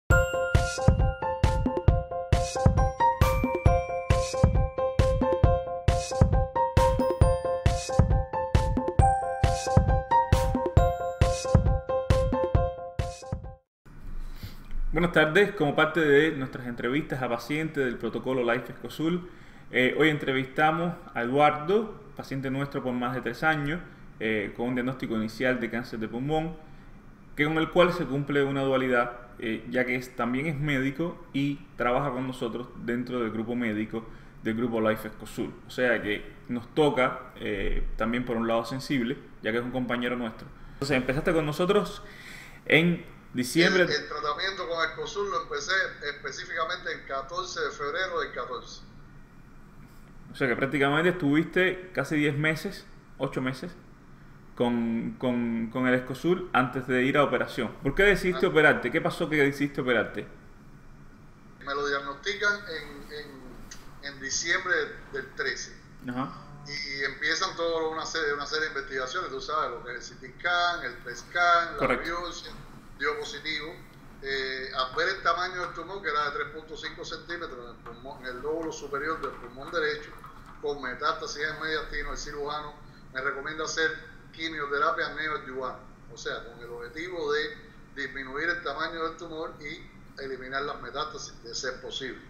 Buenas tardes, como parte de nuestras entrevistas a pacientes del protocolo Life Escosul, hoy entrevistamos a Eduardo, paciente nuestro por más de 3 años, con un diagnóstico inicial de cáncer de pulmón, con el cual se cumple una dualidad, ya que también es médico y trabaja con nosotros dentro del grupo médico del grupo Life Escosul. O sea que nos toca también por un lado sensible, ya que es un compañero nuestro. Entonces empezaste con nosotros en diciembre. El tratamiento con Escosul lo empecé específicamente el 14 de febrero del 14. O sea que prácticamente estuviste casi 10 meses, 8 meses, con el Escosul antes de ir a operación. ¿Por qué decidiste operarte? ¿Qué pasó que decidiste operarte? Me lo diagnostican en diciembre del 13. Ajá. Y empiezan toda una serie de investigaciones, tú sabes, lo que es el CT scan, el PET scan, la biopsia, dio positivo. Al ver el tamaño del tumor, que era de 3.5 centímetros en el lóbulo superior del pulmón derecho, con metástasis en mediastino, el cirujano me recomienda hacer quimioterapia neoadjuvante, o sea, con el objetivo de disminuir el tamaño del tumor y eliminar las metástasis, de ser posible.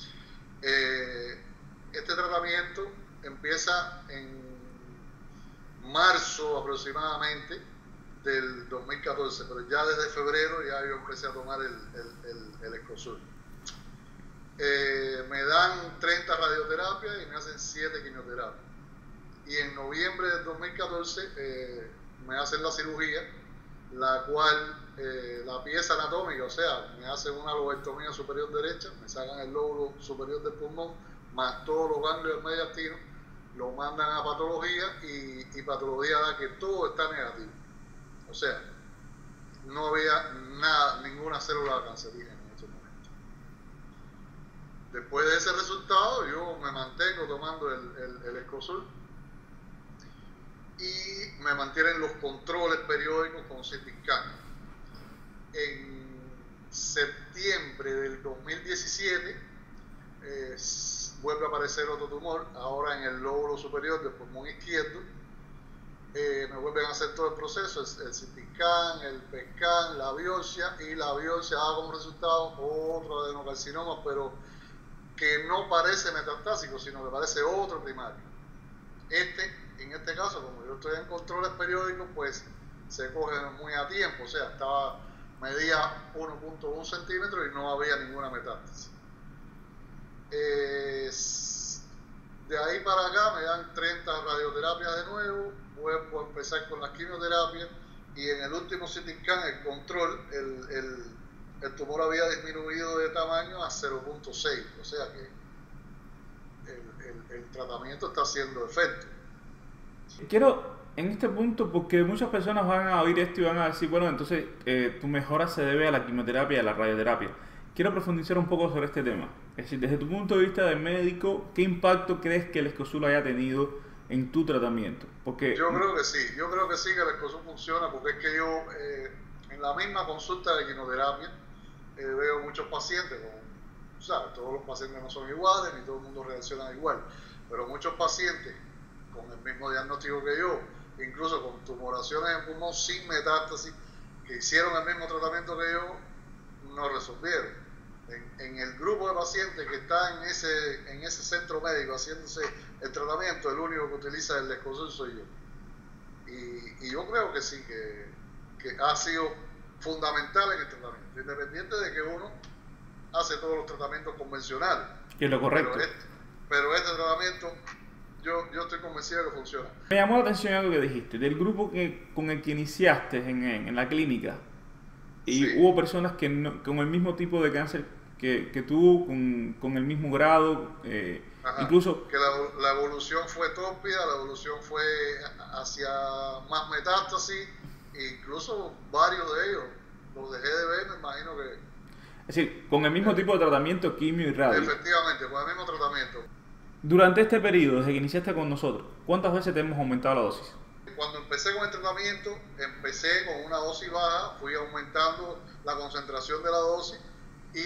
Este tratamiento empieza en marzo aproximadamente del 2014, pero ya desde febrero ya yo empecé a tomar el Escosul. Me dan 30 radioterapias y me hacen 7 quimioterapias. Y en noviembre del 2014 me hacen la cirugía, la cual la pieza anatómica, o sea, me hacen una lobectomía superior derecha, me sacan el lóbulo superior del pulmón, más todos los ganglios del mediastino, lo mandan a patología y patología da que todo está negativo. O sea, no había nada, ninguna célula cancerígena en estos momentos. Después de ese resultado, yo me mantengo tomando el Escosul y me mantienen los controles periódicos con CT scan. En septiembre del 2017 vuelve a aparecer otro tumor, ahora en el lóbulo superior del pulmón izquierdo. Me vuelven a hacer todo el proceso, el CT scan, el PET scan, la biopsia, y la biopsia da como resultado otro adenocarcinoma, pero que no parece metastásico, sino que parece otro primario. En este caso, como yo estoy en controles periódicos, pues se coge muy a tiempo, o sea, medía 1.1 centímetros y no había ninguna metástasis. De ahí para acá me dan 30 radioterapias de nuevo, vuelvo a empezar con las quimioterapias, y en el último CT scan, el control, el tumor había disminuido de tamaño a 0.6, o sea que el tratamiento está haciendo efecto. Quiero, en este punto, porque muchas personas van a oír esto y van a decir, bueno, entonces tu mejora se debe a la quimioterapia y a la radioterapia. Quiero profundizar un poco sobre este tema. Es decir, desde tu punto de vista de médico, ¿qué impacto crees que el Escosul haya tenido en tu tratamiento? Porque yo creo que sí que el Escosul funciona, porque es que yo en la misma consulta de quimioterapia veo muchos pacientes, ¿sabes? Todos los pacientes no son iguales, ni todo el mundo reacciona igual, pero muchos pacientes con el mismo diagnóstico que yo, incluso con tumoraciones en pulmón sin metástasis, que hicieron el mismo tratamiento que yo, no resolvieron. En el grupo de pacientes que está en ese centro médico haciéndose el tratamiento, el único que utiliza el Escosul soy yo. Y yo creo que sí, que ha sido fundamental en el tratamiento, independiente de que uno hace todos los tratamientos convencionales. Que es lo correcto. Pero este tratamiento, yo estoy convencido de que funciona. Me llamó la atención algo que dijiste, del grupo con el que iniciaste en la clínica. Y sí, hubo personas que con el mismo tipo de cáncer que tú, con el mismo grado, incluso... Que la evolución fue tórpida, la evolución fue hacia más metástasis, e incluso varios de ellos los dejé de ver, me imagino que... Es decir, con el mismo tipo de tratamiento, quimio y radio. Efectivamente, con el mismo tratamiento. Durante este periodo, desde que iniciaste con nosotros, ¿cuántas veces te hemos aumentado la dosis? Cuando empecé con el tratamiento, empecé con una dosis baja, fui aumentando la concentración de la dosis y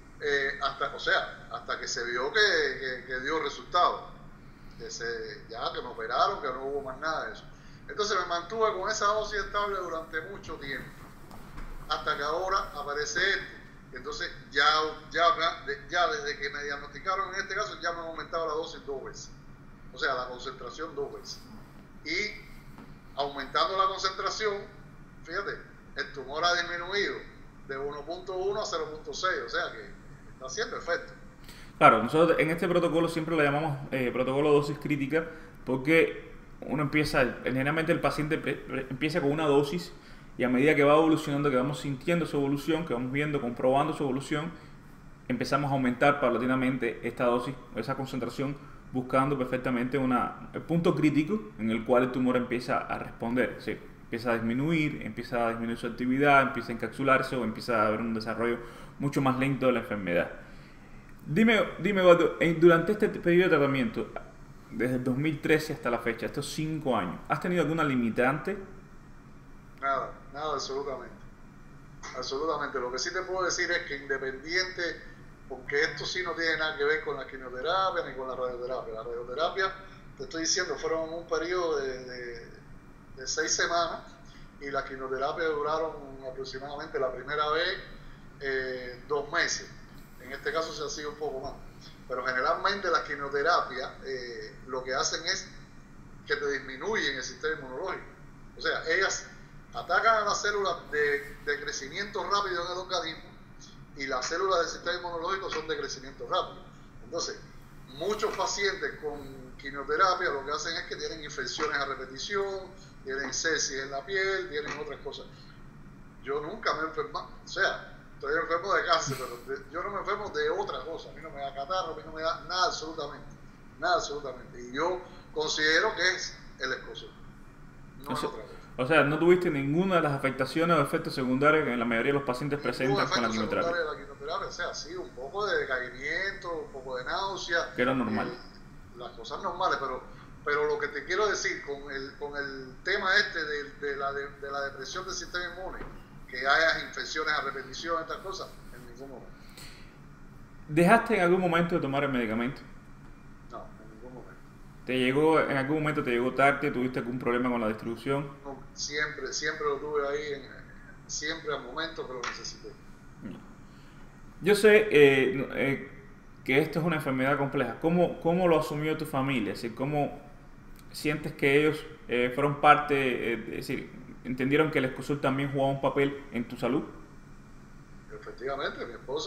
hasta que se vio que dio resultado, que me operaron, que no hubo más nada de eso. Entonces me mantuve con esa dosis estable durante mucho tiempo, hasta que ahora aparece esto. Entonces ya desde que me diagnosticaron en este caso, ya me han aumentado la dosis 2 veces, o sea, la concentración 2 veces. Y aumentando la concentración, fíjate, el tumor ha disminuido de 1.1 a 0.6, o sea que está haciendo efecto. Claro, nosotros en este protocolo siempre lo llamamos protocolo dosis crítica, porque uno empieza, generalmente el paciente empieza con una dosis, y a medida que va evolucionando, que vamos sintiendo su evolución, que vamos viendo, comprobando su evolución, empezamos a aumentar paulatinamente esta dosis, esa concentración, buscando perfectamente el punto crítico en el cual el tumor empieza a responder. ¿Sí? Empieza a disminuir su actividad, empieza a encapsularse o empieza a haber un desarrollo mucho más lento de la enfermedad. Dime, Eduardo, durante este periodo de tratamiento, desde el 2013 hasta la fecha, estos 5 años, ¿has tenido alguna limitante? Nada, absolutamente. Absolutamente. Lo que sí te puedo decir es que independiente, porque esto sí no tiene nada que ver con la quimioterapia ni con la radioterapia. La radioterapia, te estoy diciendo, fueron un periodo de 6 semanas, y la quimioterapia duraron aproximadamente la primera vez 2 meses. En este caso se ha sido un poco más. Pero generalmente las quimioterapias lo que hacen es que te disminuyen el sistema inmunológico. O sea, ellas atacan a las células de crecimiento rápido en el organismo, y las células del sistema inmunológico son de crecimiento rápido. Entonces, muchos pacientes con quimioterapia lo que hacen es que tienen infecciones a repetición, tienen sepsis en la piel, tienen otras cosas. Yo nunca me he enfermado, o sea, estoy enfermo de cáncer, pero yo no me enfermo de otra cosa. A mí no me da catarro, a mí no me da nada absolutamente. Nada absolutamente. Y yo considero que es el escozor, no es otra cosa. O sea, no tuviste ninguna de las afectaciones o efectos secundarios que en la mayoría de los pacientes presentan con la quimioterapia. De la quimioterapia, o sea, sí, un poco de decaimiento, un poco de náusea. Que era normal. Las cosas normales, pero lo que te quiero decir con el tema este de la depresión del sistema inmune, que haya infecciones a repetición, estas cosas, en ningún momento. ¿Dejaste en algún momento de tomar el medicamento? No, en ningún momento. ¿En algún momento te llegó tarde? ¿Tuviste algún problema con la distribución? No, siempre lo tuve ahí, siempre al momento que lo necesité. Yo sé que esto es una enfermedad compleja. ¿Cómo lo asumió tu familia? Es decir, ¿cómo sientes que ellos fueron parte, es decir, entendieron que el Escozur también jugaba un papel en tu salud? Efectivamente, mi esposa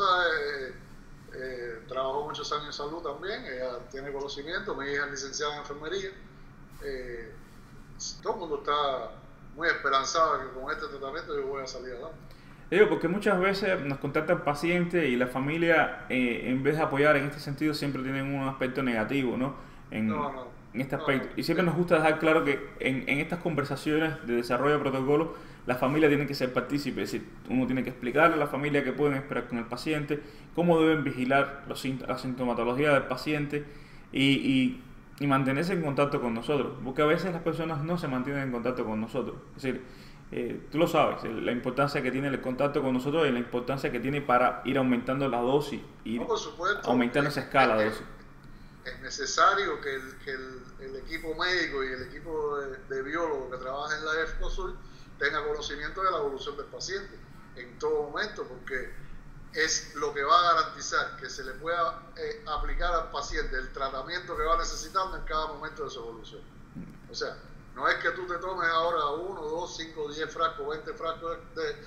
trabajó muchos años en salud también, ella tiene conocimiento, mi hija es licenciada en enfermería. Todo el mundo está muy esperanzado que con este tratamiento yo voy a salir adelante. Porque muchas veces nos contactan pacientes y la familia, en vez de apoyar en este sentido, siempre tienen un aspecto negativo, ¿no? En este aspecto. Y siempre nos gusta dejar claro que en estas conversaciones de desarrollo de protocolo, la familia tiene que ser partícipe. Es decir, uno tiene que explicarle a la familia qué pueden esperar con el paciente, cómo deben vigilar la sintomatología del paciente y mantenerse en contacto con nosotros. Porque a veces las personas no se mantienen en contacto con nosotros. Es decir, tú lo sabes, la importancia que tiene el contacto con nosotros y la importancia que tiene para ir aumentando la dosis y aumentando esa escala de dosis. Es necesario que el equipo médico y el equipo de biólogos que trabaja en la Escozur tenga conocimiento de la evolución del paciente en todo momento, porque es lo que va a garantizar que se le pueda aplicar al paciente el tratamiento que va necesitando en cada momento de su evolución. O sea, no es que tú te tomes ahora 1, 2, 5, 10 frascos, 20 frascos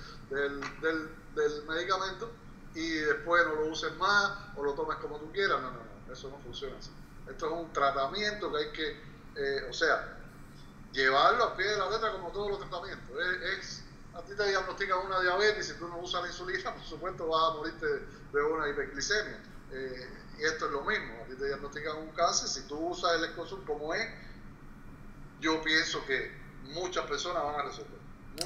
del medicamento y después no lo uses más o lo tomes como tú quieras. No, eso no funciona así. Esto es un tratamiento que hay que, llevarlo al pie de la letra como todos los tratamientos. A ti te diagnostican una diabetes y si tú no usas la insulina, por supuesto vas a morirte de una hiperglicemia. Y esto es lo mismo. A ti te diagnostican un cáncer, si tú usas el Escozur como es, yo pienso que muchas personas van a resolver.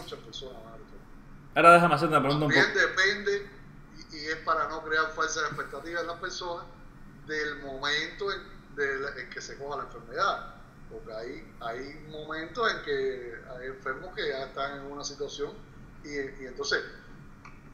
Ahora déjame hacer una pregunta un poco. También depende, y es para no crear falsas expectativas en las personas, del momento en que se coja la enfermedad. Porque hay momentos en que hay enfermos que ya están en una situación y entonces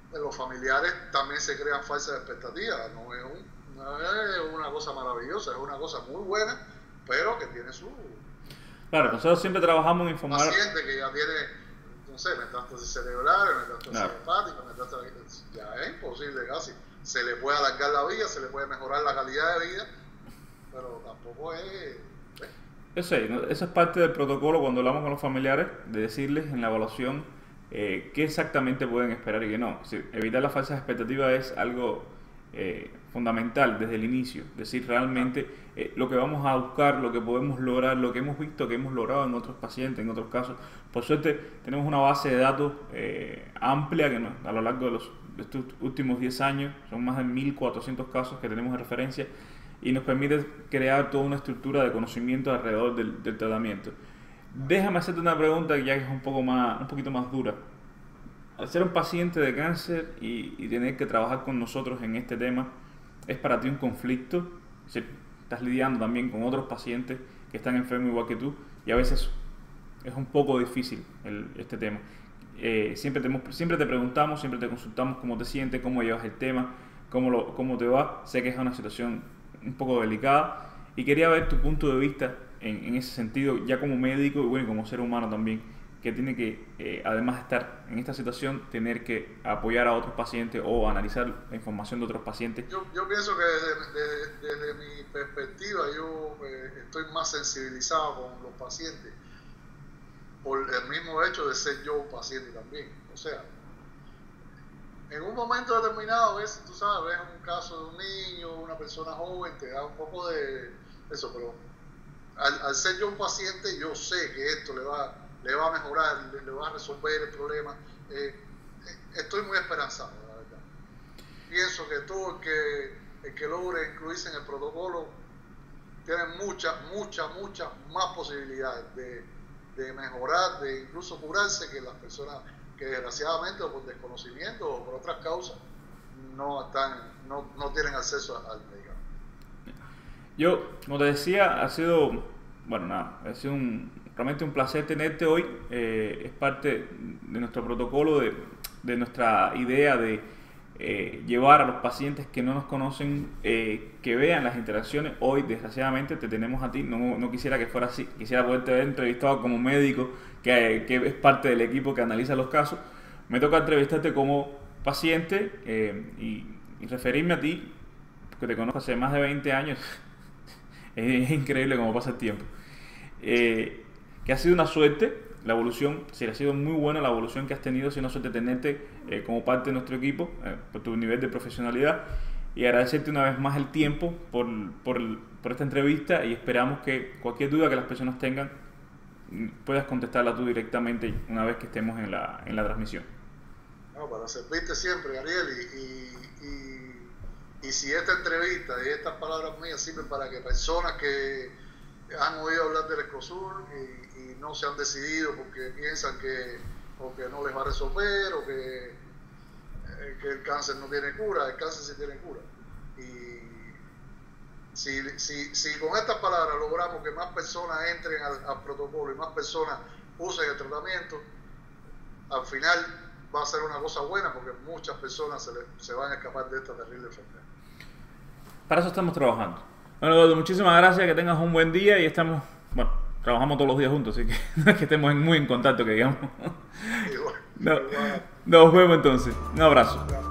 en los familiares también se crean falsas expectativas. No es una cosa maravillosa, es una cosa muy buena, pero que tiene su... Claro, nosotros siempre trabajamos en informar... paciente que ya tiene, no sé, metástasis cerebral, metástasis hepática, metástasis... ya es imposible casi. Se le puede alargar la vida, se le puede mejorar la calidad de vida, pero tampoco es... Eso es parte del protocolo cuando hablamos con los familiares, de decirles en la evaluación qué exactamente pueden esperar y qué no. Es decir, evitar las falsas expectativas es algo fundamental desde el inicio. Es decir, realmente lo que vamos a buscar, lo que podemos lograr, lo que hemos visto que hemos logrado en otros pacientes, en otros casos. Por suerte tenemos una base de datos amplia que a lo largo de estos últimos 10 años, son más de 1.400 casos que tenemos de referencia, y nos permite crear toda una estructura de conocimiento alrededor del tratamiento. Déjame hacerte una pregunta que ya es un poquito más dura. Al ser un paciente de cáncer y tener que trabajar con nosotros en este tema, ¿es para ti un conflicto? Es decir, estás lidiando también con otros pacientes que están enfermos igual que tú y a veces es un poco difícil este tema. Siempre te preguntamos, siempre te consultamos cómo te sientes, cómo llevas el tema, cómo te va. Sé que es una situación un poco delicada y quería ver tu punto de vista en ese sentido, ya como médico y bueno, como ser humano también, que tiene que, además de estar en esta situación, tener que apoyar a otros pacientes o analizar la información de otros pacientes. Yo pienso que desde mi perspectiva yo estoy más sensibilizado con los pacientes por el mismo hecho de ser yo un paciente también. O sea, en un momento determinado, ves, tú sabes, ves un caso de un niño, una persona joven, te da un poco de eso, pero al ser yo un paciente, yo sé que esto le va a mejorar, le va a resolver el problema. Estoy muy esperanzado, la verdad. Pienso que todo el que logre incluirse en el protocolo tiene muchas más posibilidades de mejorar, de incluso curarse, que las personas que desgraciadamente o por desconocimiento o por otras causas no tienen acceso al medicamento. Yo, como te decía, ha sido realmente un placer tenerte hoy. Es parte de nuestro protocolo, de nuestra idea de llevar a los pacientes que no nos conocen, que vean las interacciones. Hoy, desgraciadamente, te tenemos a ti. No quisiera que fuera así. Quisiera poderte haber entrevistado como médico, que es parte del equipo que analiza los casos. Me toca entrevistarte como paciente y referirme a ti, porque te conozco hace más de 20 años. Es increíble cómo pasa el tiempo. Que ha sido una suerte la evolución, sí, ha sido muy buena la evolución que has tenido, ha sido una suerte tenerte como parte de nuestro equipo, por tu nivel de profesionalidad, y agradecerte una vez más el tiempo por esta entrevista, y esperamos que cualquier duda que las personas tengan puedas contestarla tú directamente una vez que estemos en la transmisión. No, para servirte siempre, Ariel, y si esta entrevista y estas palabras mías sirven para que personas que han oído hablar del Ecosur y no se han decidido porque piensan que no les va a resolver o que el cáncer no tiene cura, el cáncer sí tiene cura. Y si con estas palabras logramos que más personas entren al protocolo y más personas usen el tratamiento, al final va a ser una cosa buena porque muchas personas se van a escapar de esta terrible enfermedad. Para eso estamos trabajando. Bueno, Eduardo, muchísimas gracias, que tengas un buen día y trabajamos todos los días juntos, así que no es que estemos muy en contacto, que digamos. Igual. Nos vemos entonces. Un abrazo.